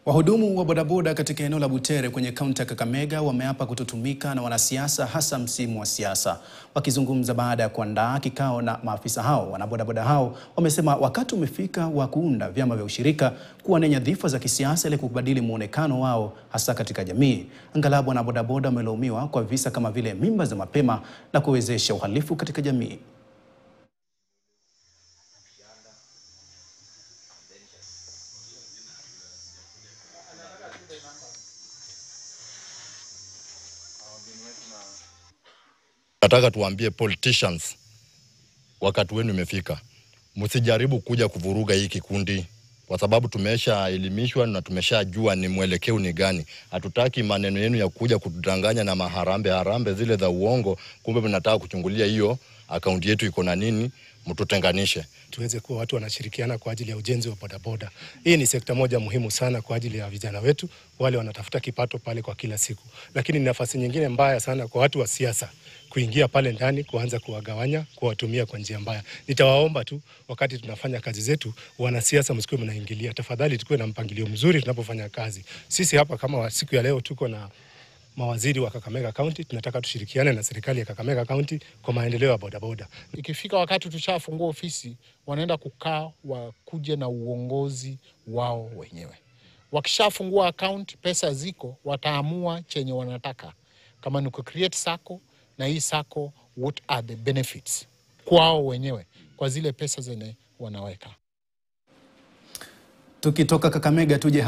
Wahudumu wa bodaboda katika eneo la Butere kwenye kaunti ya Kakamega wameapa kutotumika na wanasiasa hasa msimu wa siasa. Wakizungumza baada ya kuandaa kikao na maafisa hao, wanabodaboda hao wamesema wakati umefika wa kuunda vyama vya ushirika kuwania nyadhifa za kisiasa ili kubadili muonekano wao hasa katika jamii. Angalau wanabodaboda wamelaumiwa kwa visa kama vile mimba za mapema na kuwezesha uhalifu katika jamii. Nataka tuambie politicians, wakati wenu umefika. Msijaribu kuja kuvuruga hii kikundi kwa sababu tumeshaelimishwa na tumeshajua ni mwelekeo ni gani. Hatutaki maneno yenu ya kuja kudanganya na harambe zile za uongo, kumbe mnataka kuchungulia hiyo akaunti yetu iko na nini, mtutenganishe. Tuweze kuwa watu wanashirikiana kwa ajili ya ujenzi wa bodaboda. Hii ni sekta moja muhimu sana kwa ajili ya vijana wetu, wale wanatafuta kipato pale kwa kila siku. Lakini ni nafasi nyingine mbaya sana kwa watu wa siasa kuingia pale ndani, kuanza kuwagawanya, kuwatumia kwa njia mbaya. Nitawaomba tu wakati tunafanya kazi zetu, wanasiasa msikuwe mnaingilia. Tafadhali tukue na mpangilio mzuri tunapofanya kazi. Sisi hapa kama siku ya leo tuko na mawaziri wa Kakamega County, tunataka tushirikiane na serikali ya Kakamega County kwa maendeleo ya bodaboda. Ikifika wakati tushafungua ofisi, wanaenda kukaa wakuje na uongozi wao wenyewe. Wakishafungua account, pesa ziko, wataamua chenye wanataka. Kama ni create sacco, na hii sacco what are the benefits kwao wenyewe kwa zile pesa zenye wanaweka. Tukitoka Kakamega tuje